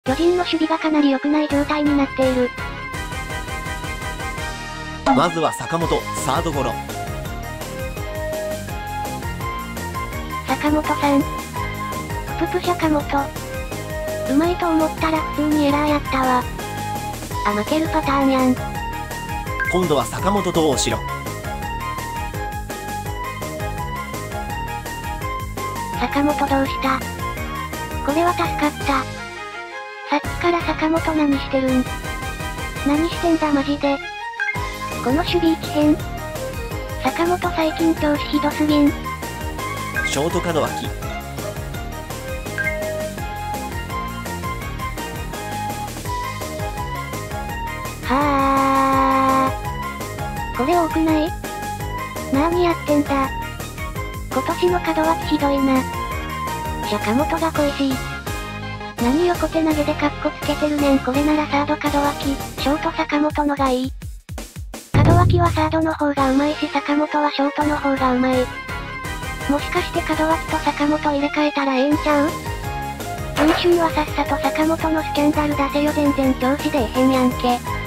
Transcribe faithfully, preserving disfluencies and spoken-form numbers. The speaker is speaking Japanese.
巨人の守備がかなり良くない状態になっている。 まずは坂本、サードゴロ。 坂本さん。プププ坂本。うまいと思ったら普通にエラーやったわ。あ、負けるパターンやん。 今度は坂本と大城。 坂本どうした？これは助かった。さっきから坂本何してるん？何してんだマジで。この守備一変。坂本最近調子ひどすぎん。 ショート門脇。 はあ。これ多くない？なーにやってんだ。今年の門脇ひどいな。坂本が恋しい。何横手投げでカッコつけてるねん。これならサード門脇、ショート坂本のがいい。門脇はサードの方がうまいし坂本はショートの方がうまい。もしかして門脇と坂本入れ替えたらええんちゃう？文春はさっさと坂本のスキャンダル出せよ。全然調子でえへんやんけ。